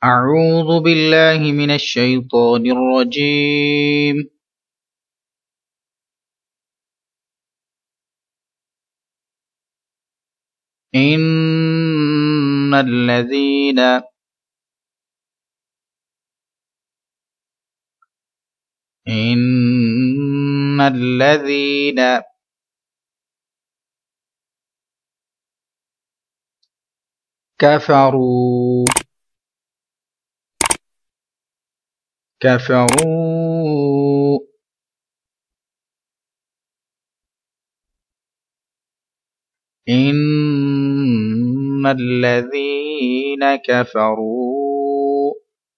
أعوذ بالله من الشيطان الرجيم. إن الذين كفروا إن الذين كفروا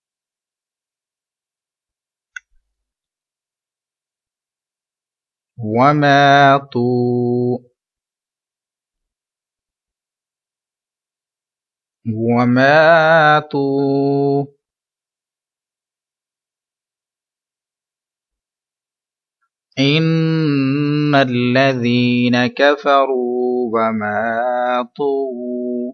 وماتوا إن الذين كفروا وماتوا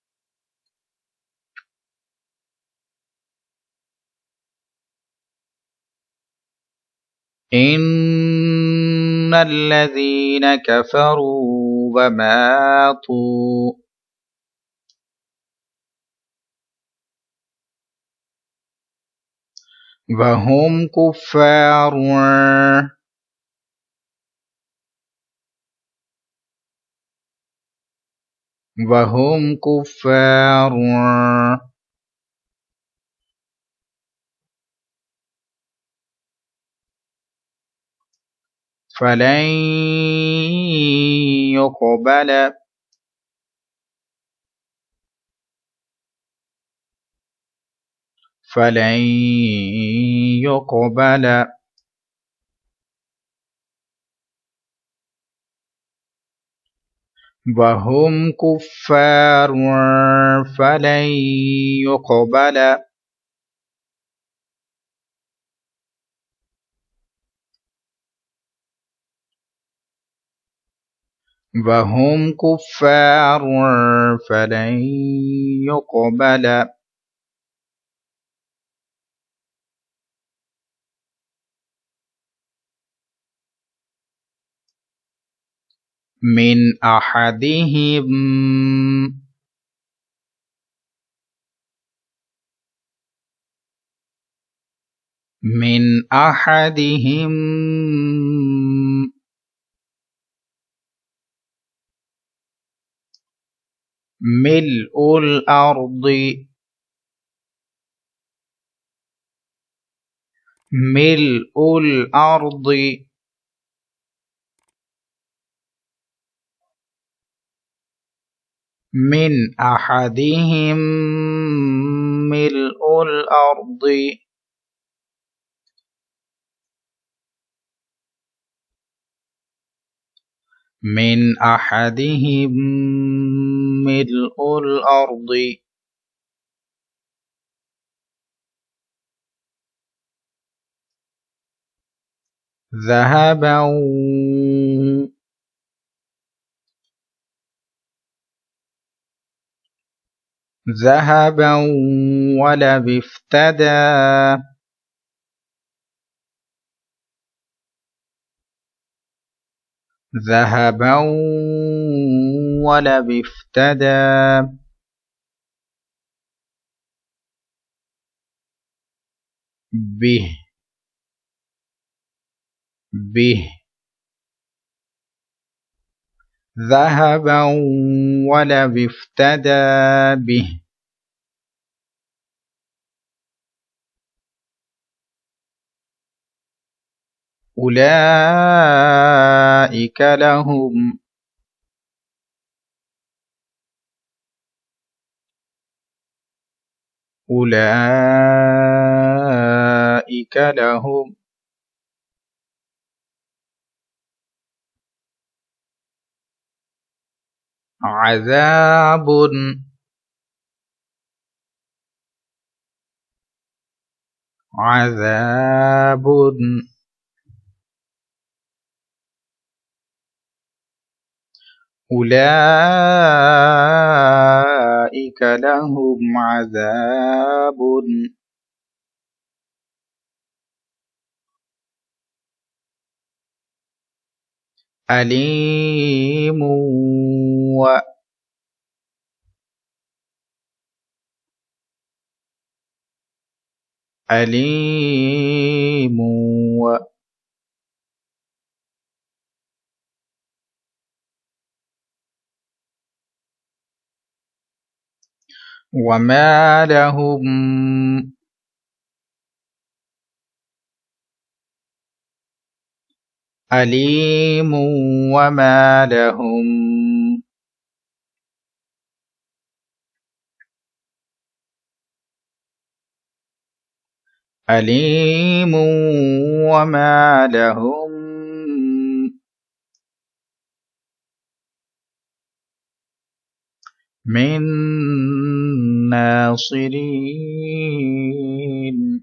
إن الذين كفروا وماتوا وهم كفار فلن يقبل وهم كفار فلن يقبل وهم كفار فلن يقبل من أحدهم ملء الأرض من أحدهم ملء الأرض ذهبا ولو افتدى به ذهبا ولو افتدى به أولئك لهم عذاب أولئك لهم عذاب أليم أليم وما لهم أليم وما لهم أليم وما لهم من ناصرين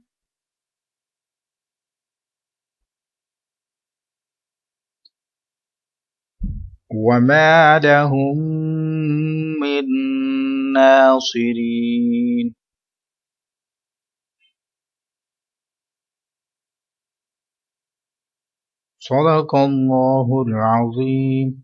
وما لهم من ناصرين صدق الله العظيم.